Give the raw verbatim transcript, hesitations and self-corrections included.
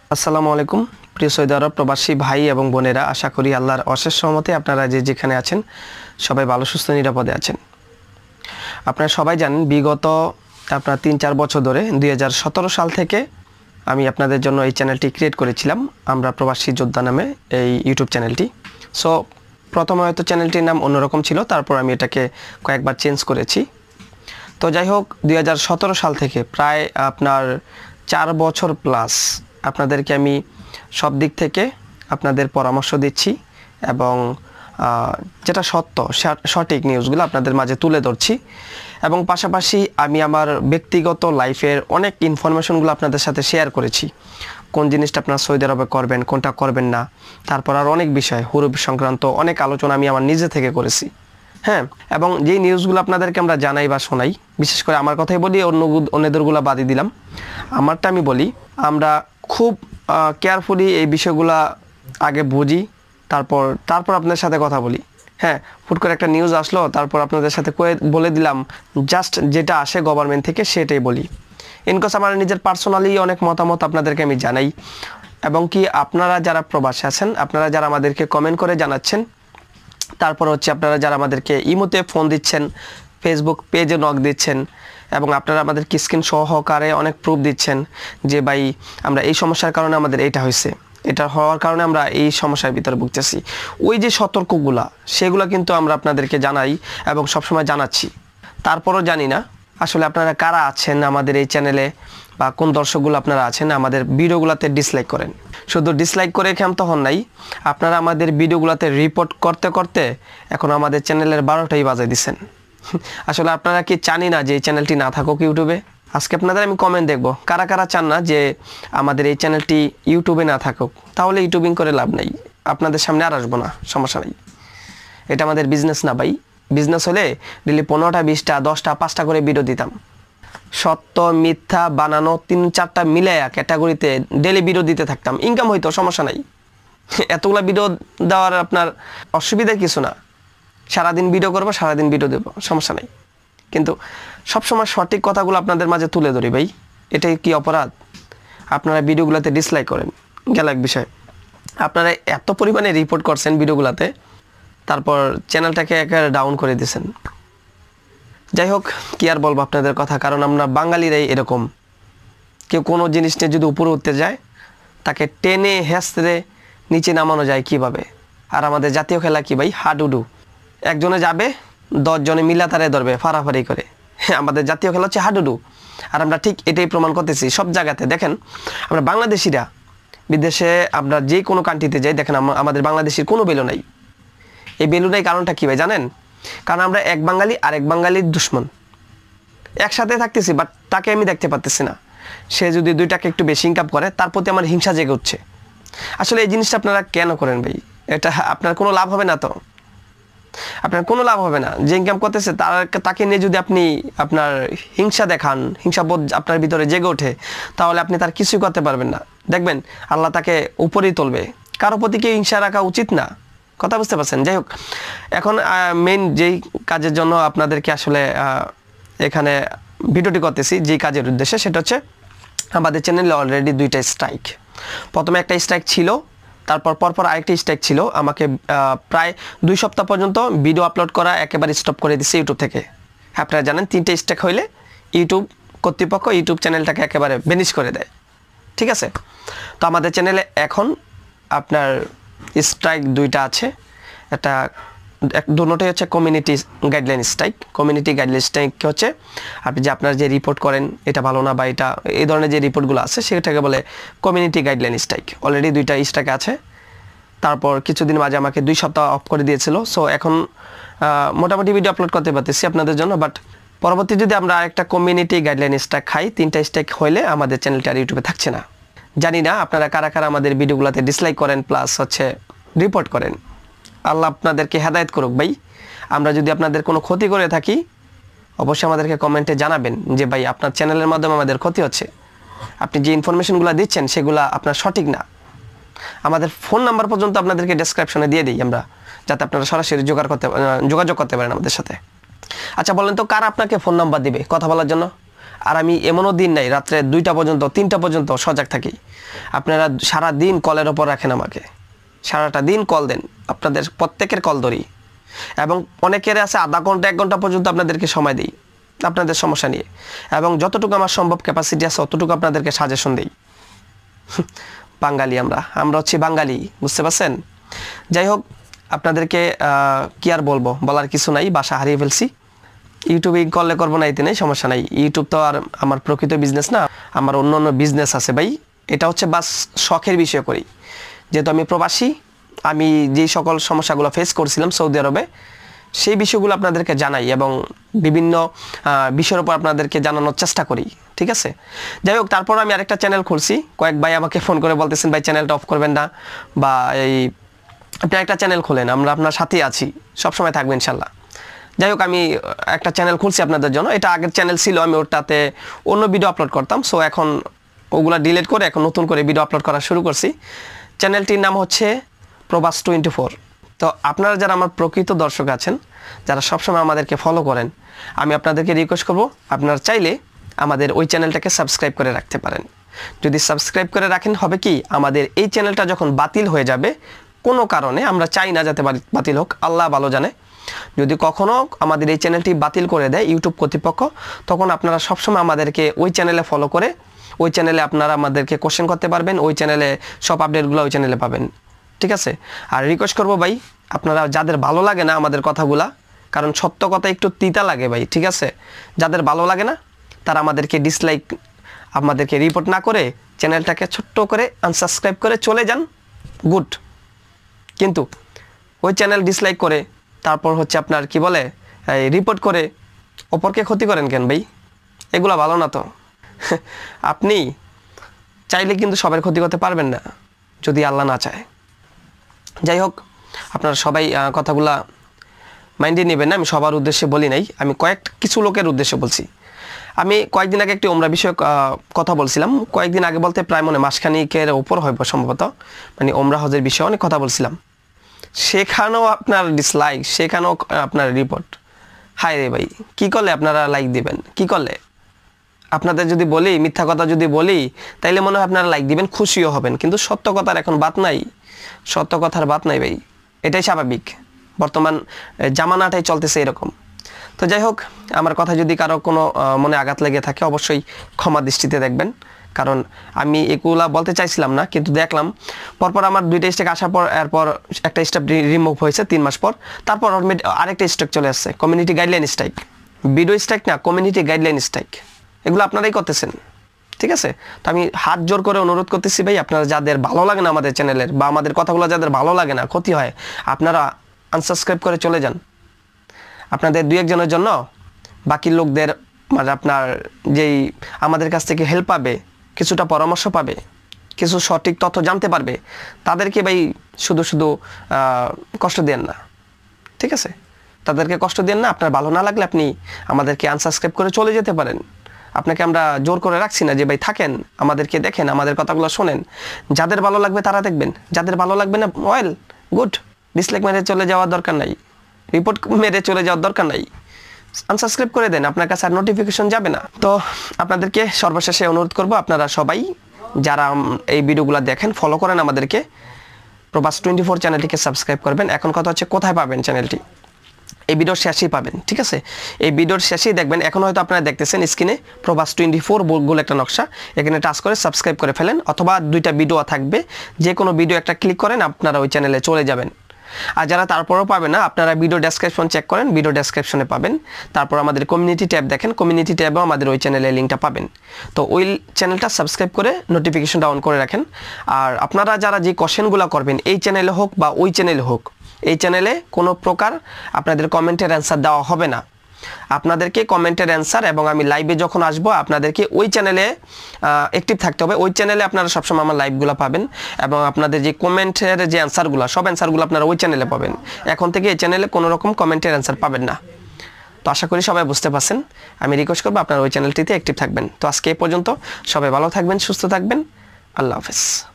আসসালামু আলাইকুম প্রিয় সৌদি আরব প্রবাসী ভাই এবং বোনেরা, আশা করি আল্লাহর অশেষ রহমতে আপনারা যে যেখানে আছেন সবাই ভালো সুস্থ নিরাপদে আছেন। আপনারা সবাই জানেন বিগত আপনার তিন চার বছর ধরে দুই হাজার সতেরো সাল থেকে আমি আপনাদের জন্য এই চ্যানেলটি ক্রিয়েট করেছিলাম, আমরা প্রবাসী যোদ্ধা নামে এই ইউটিউব চ্যানেলটি। সো প্রথমে হয়তো চ্যানেলটির নাম অন্যরকম ছিল, তারপর আমি এটাকে কয়েকবার চেঞ্জ করেছি। তো যাই হোক, দুই হাজার সতেরো সাল থেকে প্রায় আপনার চার বছর প্লাস আপনাদেরকে আমি সব দিক থেকে আপনাদের পরামর্শ দিচ্ছি এবং যেটা সত্য সঠিক নিউজগুলো আপনাদের মাঝে তুলে ধরছি, এবং পাশাপাশি আমি আমার ব্যক্তিগত লাইফের অনেক ইনফরমেশনগুলো আপনাদের সাথে শেয়ার করেছি। কোন জিনিসটা আপনারা সৌদি আরবে করবেন, কোনটা করবেন না, তারপর আর অনেক বিষয় হুরুপ সংক্রান্ত অনেক আলোচনা আমি আমার নিজে থেকে করেছি। হ্যাঁ, এবং যেই নিউজগুলো আপনাদেরকে আমরা জানাই বা শোনাই, বিশেষ করে আমার কথাই বলি, অন্য অন্যদেরগুলো বাদই দিলাম, আমারটা আমি বলি, আমরা খুব কেয়ারফুলি এই বিষয়গুলো আগে বুঝি, তারপর তারপর আপনাদের সাথে কথা বলি। হ্যাঁ, হুট করে একটা নিউজ আসলো, তারপর আপনাদের সাথে বলে দিলাম, জাস্ট যেটা আসে গভর্নমেন্ট থেকে সেটাই বলি। ইনকোস আমার নিজের পার্সোনালি অনেক মতামত আপনাদেরকে আমি জানাই, এবং কি আপনারা যারা প্রবাসী আছেন, আপনারা যারা আমাদেরকে কমেন্ট করে জানাচ্ছেন, তারপর হচ্ছে আপনারা যারা আমাদেরকে ইমোতে ফোন দিচ্ছেন, ফেসবুক পেজে নক দিচ্ছেন, এবং আপনারা আমাদেরকে স্ক্রিন সহকারে অনেক প্রুফ দিচ্ছেন যে ভাই আমরা এই সমস্যার কারণে আমাদের এইটা হয়েছে, এটা হওয়ার কারণে আমরা এই সমস্যার ভিতরে ভুগতেছি। ওই যে সতর্কগুলা, সেগুলো কিন্তু আমরা আপনাদেরকে জানাই এবং সবসময় জানাচ্ছি। তারপরও জানি না আসলে আপনারা কারা আছেন আমাদের এই চ্যানেলে, বা কোন দর্শকগুলো আপনারা আছেন আমাদের ভিডিওগুলোতে ডিসলাইক করেন। শুধু ডিসলাইক করে ক্ষান্ত হন নাই, আপনারা আমাদের ভিডিওগুলোতে রিপোর্ট করতে করতে এখন আমাদের চ্যানেলের বারোটাই বাজায় দিচ্ছেন। আসলে আপনারা কি চানি না যে এই চ্যানেলটি না থাকুক ইউটিউবে? আজকে আপনাদের আমি কমেন্ট দেখব, কারা কারা চান না যে আমাদের এই চ্যানেলটি ইউটিউবে না থাকুক। তাহলে ইউটিউবিং করে লাভ নাই, আপনাদের সামনে আর আসবো না, সমস্যা নেই। এটা আমাদের বিজনেস না ভাই। বিজনেস হলে ডেলি পনেরোটা বিশটা দশটা পাঁচটা করে ভিডিও দিতাম। সত্য মিথ্যা বানানো তিন চারটা মিলাইয়া ক্যাটাগরিতে ডেলি ভিডিও দিতে থাকতাম, ইনকাম হইতো, সমস্যা নাই। এতগুলো ভিডিও দেওয়ার আপনার অসুবিধার কিছু না, সারাদিন ভিডিও করবো, সারাদিন ভিডিও দেবো, সমস্যা নেই। কিন্তু সবসময় সঠিক কথাগুলো আপনাদের মাঝে তুলে ধরি ভাই, এটাই কি অপরাধ? আপনারা ভিডিওগুলোতে ডিসলাইক করেন, গেল এক বিষয়। আপনারা এত পরিমাণে রিপোর্ট করছেন ভিডিওগুলোতে, তারপর চ্যানেলটাকে একেবারে ডাউন করে দিয়েছেন। যাই হোক, কি আর বলবো আপনাদের কথা, কারণ আমরা বাঙালিরাই এরকম। কেউ কোনো জিনিস নিয়ে যদি উপরে উঠতে যায়, তাকে টেনে হেসড়ে নিচে নামানো যায় কিভাবে? আর আমাদের জাতীয় খেলা কি ভাই? হাডুডু। একজনে যাবে, দশজনে মিলা তারে ধরবে ফাড়াফাড়ি করে। আমাদের জাতীয় খেলা হচ্ছে হাডুডু, আর আমরা ঠিক এটাই প্রমাণ করতেছি সব জায়গাতে। দেখেন, আমরা বাংলাদেশিরা বিদেশে আমরা যে কোনো কান্ট্রিতে যাই, দেখেন আমাদের বাংলাদেশির কোনো ভ্যালু নাই। এই ভ্যালু নাই কারণটা কী ভাই জানেন? কারণ আমরা এক বাঙালি আর এক বাঙালির দুশ্মন একসাথে থাকতেছি, বাট তাকে আমি দেখতে পারতেছি না। সে যদি দুই টাকা একটু বেশি ইনকাম করে, তার প্রতি আমার হিংসা জেগে উঠছে। আসলে এই জিনিসটা আপনারা কেন করেন ভাই? এটা আপনার কোনো লাভ হবে না তো, আপনার কোনো লাভ হবে না। যে ইনকাম করতেছে তার তাকে নিয়ে যদি আপনি আপনার হিংসা দেখান, হিংসাবোধ আপনার ভিতরে জেগে ওঠে, তাহলে আপনি তার কিছুই করতে পারবেন না। দেখবেন আল্লাহ তাকে উপরেই তুলবে। কারো প্রতি কেউ হিংসা রাখা উচিত না, কথা বুঝতে পারছেন? যাই হোক, এখন মেইন যেই কাজের জন্য আপনাদেরকে আসলে এখানে ভিডিওটি করতেছি, যেই কাজের উদ্দেশ্যে, সেটা হচ্ছে আমাদের চ্যানেলে অলরেডি দুইটা স্ট্রাইক। প্রথমে একটা স্ট্রাইক ছিল, তারপর পরপর আরেকটি স্ট্রাইক ছিল। আমাকে প্রায় দুই সপ্তাহ পর্যন্ত ভিডিও আপলোড করা একেবারে স্টপ করে দিচ্ছে ইউটিউব থেকে। আপনারা জানেন তিনটে স্ট্রাইক হইলে ইউটিউব কর্তৃপক্ষ ইউটিউব চ্যানেলটাকে একেবারে বেনিশ করে দেয়, ঠিক আছে? তো আমাদের চ্যানেলে এখন আপনার স্ট্রাইক দুইটা আছে। একটা দুটোটাই হচ্ছে community guideline strike. Community guideline strike হচ্ছে আপনি যে আপনার যে রিপোর্ট করেন, এটা ভালো না বা এটা এই ধরনের যে রিপোর্টগুলো আছে, সেটাকে বলে কমিউনিটি গাইডলাইন স্ট্রাইক। অলরেডি দুইটা স্ট্রাইক আছে। তারপর কিছুদিন মাঝে আমাকে দুই সপ্তাহ অফ করে দিয়েছিল। সো এখন মোটামুটি ভিডিও আপলোড করতে পারতেছি আপনাদের জন্য, বাট পরবর্তী যদি আমরা আরেকটা কমিউনিটি গাইডলাইন স্ট্রাইক খাই, তিনটা স্ট্রাইক হইলে আমাদের চ্যানেলটা আর ইউটিউবে থাকছে না। জানি না আপনারা কারা কারা আমাদের ভিডিওগুলোতে ডিসলাইক করেন প্লাস হচ্ছে রিপোর্ট করেন। আল্লাহ আপনাদেরকে হেদায়েত করুক ভাই। আমরা যদি আপনাদের কোনো ক্ষতি করে থাকি, অবশ্যই আমাদেরকে কমেন্টে জানাবেন যে ভাই আপনার চ্যানেলের মাধ্যমে আমাদের ক্ষতি হচ্ছে, আপনি যে ইনফরমেশনগুলো দিচ্ছেন সেগুলো আপনার সঠিক না। আমাদের ফোন নাম্বার পর্যন্ত আপনাদেরকে ডেসক্রিপশনে দিয়ে দিই আমরা, যাতে আপনারা সরাসরি যোগাযোগ করতে যোগাযোগ করতে পারেন আমাদের সাথে। আচ্ছা বলেন তো, কারা আপনাকে ফোন নাম্বার দিবে কথা বলার জন্য? আর আমি এমনও দিন নাই রাত্রে দুইটা পর্যন্ত তিনটা পর্যন্ত সজাগ থাকি। আপনারা সারা দিন কলের ওপর রাখেন আমাকে, সারাটা দিন কল দেন, আপনাদের প্রত্যেকের কল ধরি এবং অনেকের আছে আধা ঘন্টা এক ঘন্টা পর্যন্ত আপনাদেরকে সময় দিই আপনাদের সমস্যা নিয়ে, এবং যতটুকু আমার সম্ভব ক্যাপাসিটি আছে অতটুকু আপনাদেরকে সাজেশন দিই। বাঙালি আমরা আমরা হচ্ছে বাঙালি, বুঝতে পারছেন? যাই হোক, আপনাদেরকে কি আর বলবো, বলার কিছু নাই, বাসা হারিয়ে ফেলছি। ইউটিউবে করলে করবো না, এতে নেই, সমস্যা নাই। ইউটিউব তো আর আমার প্রকৃত বিজনেস না, আমার অন্য অন্য বিজনেস আছে ভাই। এটা হচ্ছে বাস শখের বিষয় করি, যেহেতু আমি প্রবাসী। আমি যেই সকল সমস্যাগুলো ফেস করছিলাম সৌদি আরবে, সেই বিষয়গুলো আপনাদেরকে জানাই এবং বিভিন্ন বিষয়ের উপর আপনাদেরকে জানানোর চেষ্টা করি, ঠিক আছে? যাই হোক, তারপর আমি আরেকটা চ্যানেল খুলছি। কয়েক ভাই আমাকে ফোন করে বলতেছেন ভাই চ্যানেলটা অফ করবেন না, বা এই আপনি একটা চ্যানেল খোলেন, আমরা আপনার সাথেই আছি, সবসময় থাকবো ইনশাল্লাহ। যাই হোক, আমি একটা চ্যানেল খুলছি আপনাদের জন্য। এটা আগের চ্যানেল ছিল, আমি ওটাতে অন্য ভিডিও আপলোড করতাম। সো এখন ওগুলা ডিলিট করে এখন নতুন করে ভিডিও আপলোড করা শুরু করছি। চ্যানেলটির নাম হচ্ছে প্রবাস টোয়েন্টি ফোর। তো আপনারা যারা আমার প্রকৃত দর্শক আছেন, যারা সবসময় আমাদেরকে ফলো করেন, আমি আপনাদেরকে রিকোয়েস্ট করব, আপনারা চাইলে আমাদের ওই চ্যানেলটাকে সাবস্ক্রাইব করে রাখতে পারেন। যদি সাবস্ক্রাইব করে রাখেন, হবে কি, আমাদের এই চ্যানেলটা যখন বাতিল হয়ে যাবে কোনো কারণে, আমরা চাই না যাতে বাতিল হোক, আল্লাহ ভালো জানে, যদি কখনও আমাদের এই চ্যানেলটি বাতিল করে দেয় ইউটিউব কর্তৃপক্ষ, তখন আপনারা সবসময় আমাদেরকে ওই চ্যানেলে ফলো করে ওই চ্যানেলে আপনারা আমাদেরকে কোশ্চেন করতে পারবেন, ওই চ্যানেলে সব আপডেটগুলো ওই চ্যানেলে পাবেন, ঠিক আছে? আর রিকোয়েস্ট করবো ভাই, আপনারা যাদের ভালো লাগে না আমাদের কথাগুলা, কারণ সত্য কথা একটু তিতা লাগে ভাই, ঠিক আছে? যাদের ভালো লাগে না তারা আমাদেরকে ডিসলাইক, আমাদেরকে রিপোর্ট না করে চ্যানেলটাকে ছোট্ট করে আনসাবস্ক্রাইব করে চলে যান, গুড। কিন্তু ওই চ্যানেল ডিসলাইক করে তারপর হচ্ছে আপনার কি বলে রিপোর্ট করে অপরকে ক্ষতি করেন কেন ভাই? এগুলা ভালো না তো। আপনি চাইলে কিন্তু সবার ক্ষতি করতে পারবেন না, যদি আল্লাহ না চায়। যাই হোক, আপনারা সবাই কথাগুলা মাইন্ডে নেবেন না, আমি সবার উদ্দেশ্যে বলি নাই, আমি কয়েক কিছু লোকের উদ্দেশ্যে বলছি। আমি কয়েকদিন আগে একটি ওমরা বিষয়ে কথা বলছিলাম, কয়েকদিন আগে বলতে প্রায় মনে মাসখানিকের ওপর হইব সম্ভবত, মানে ওমরা হজের বিষয়ে অনেক কথা বলছিলাম। সেখানেও আপনার ডিসলাইক, সেখানেও আপনার রিপোর্ট। হায় রে ভাই, কী করলে আপনারা লাইক দিবেন? কি করলে? আপনাদের যদি বলি, মিথ্যা কথা যদি বলি, তাইলে মনে হয় আপনারা লাইক দিবেন, খুশিও হবেন, কিন্তু সত্য কথার এখন বাত নাই, সত্য কথার বাত নাই ভাই। এটাই স্বাভাবিক, বর্তমান জামানাটাই চলতেছে এরকম। তো যাই হোক, আমার কথা যদি কারো কোনো মনে আঘাত লেগে থাকে অবশ্যই ক্ষমা দৃষ্টিতে দেখবেন, কারণ আমি এগুলা বলতে চাইছিলাম না, কিন্তু দেখলাম পরপর আমার দুইটা স্টেক আসার পর এরপর একটা স্টেপ রিমুভ হয়েছে তিন মাস পর, তারপর আরেকটা স্ট্রাইক চলে আসছে, community guideline strike. Video strike না, কমিউনিটি গাইডলাইন স্ট্রাইক। এগুলো আপনারাই করতেছেন, ঠিক আছে? তো আমি হাত জোর করে অনুরোধ করতেছি ভাই, আপনারা যাদের ভালো লাগে না আমাদের চ্যানেলের বা আমাদের কথাগুলো যাদের ভালো লাগে না, ক্ষতি হয়, আপনারা আনসাবস্ক্রাইব করে চলে যান। আপনাদের দুই একজনের জন্য বাকি লোকদের মানে আপনার যেই আমাদের কাছ থেকে হেল্প পাবে, কিছুটা পরামর্শ পাবে, কিছু সঠিক তথ্য জানতে পারবে, তাদেরকে ভাই শুধু শুধু কষ্ট দেন না, ঠিক আছে? তাদেরকে কষ্ট দেন না। আপনার ভালো না লাগলে আপনি আমাদেরকে আনসাবস্ক্রাইব করে চলে যেতে পারেন। আপনাকে আমরা জোর করে রাখছি না যে ভাই থাকেন, আমাদেরকে দেখেন, আমাদের কথাগুলো শোনেন। যাদের ভালো লাগবে তারা দেখবেন, যাদের ভালো লাগবে না, ওয়েল গুড, ডিসলাইক মেরে চলে যাওয়ার দরকার নাই, রিপোর্ট মেরে চলে যাওয়ার দরকার নাই, আনসাবস্ক্রাইব করে দেন, আপনার কাছে আর নোটিফিকেশন যাবে না। তো আপনাদেরকে সর্বশেষে অনুরোধ করব, আপনারা সবাই যারা এই ভিডিওগুলো দেখেন ফলো করেন আমাদেরকে, প্রবাস টোয়েন্টি ফোর চ্যানেলটিকে সাবস্ক্রাইব করবেন। এখন কথা হচ্ছে কোথায় পাবেন চ্যানেলটি? এই ভিডিওর শেষেই পাবেন, ঠিক আছে? এই ভিডিওর শেষেই দেখবেন, এখন হয়তো আপনারা দেখতেছেন স্ক্রিনে প্রবাস টোয়েন্টি ফোর গোল একটা নকশা, এখানে টাচ করে সাবস্ক্রাইব করে ফেলেন, অথবা দুইটা ভিডিও থাকবে, যে কোনো ভিডিও একটা ক্লিক করেন, আপনারা ওই চ্যানেলে চলে যাবেন। আর যারা তারপরেও পাবেন না, আপনারা ভিডিও ডেসক্রিপশন চেক করেন, ভিডিও ডেসক্রিপশনে পাবেন। তারপর আমাদের কমিউনিটি ট্যাব দেখেন, কমিউনিটি ট্যাবেও আমাদের ওই চ্যানেলের লিঙ্কটা পাবেন। তো ওই চ্যানেলটা সাবস্ক্রাইব করে নোটিফিকেশনটা অন করে রাখেন। আর আপনারা যারা যে কোশ্চেনগুলো করবেন, এই চ্যানেলে হোক বা ওই চ্যানেলে হোক, এই চ্যানেলে কোনো প্রকার আপনাদের কমেন্টের অ্যান্সার দেওয়া হবে না। আপনাদেরকে কমেন্টের অ্যান্সার, এবং আমি লাইভে যখন আসবো আপনাদেরকে ওই চ্যানেলে অ্যাক্টিভ থাকতে হবে। ওই চ্যানেলে আপনারা সবসময় আমার লাইভগুলো পাবেন, এবং আপনাদের যে কমেন্টের যে অ্যান্সারগুলো, সব অ্যান্সারগুলো আপনারা ওই চ্যানেলে পাবেন। এখন থেকে এই চ্যানেলে কোনো রকম কমেন্টের অ্যান্সার পাবেন না। তো আশা করি সবাই বুঝতে পারছেন। আমি রিকোয়েস্ট করবো আপনারা ওই চ্যানেলটিতে অ্যাক্টিভ থাকবেন। তো আজকে এই পর্যন্ত, সবাই ভালো থাকবেন, সুস্থ থাকবেন, আল্লাহ হাফেজ।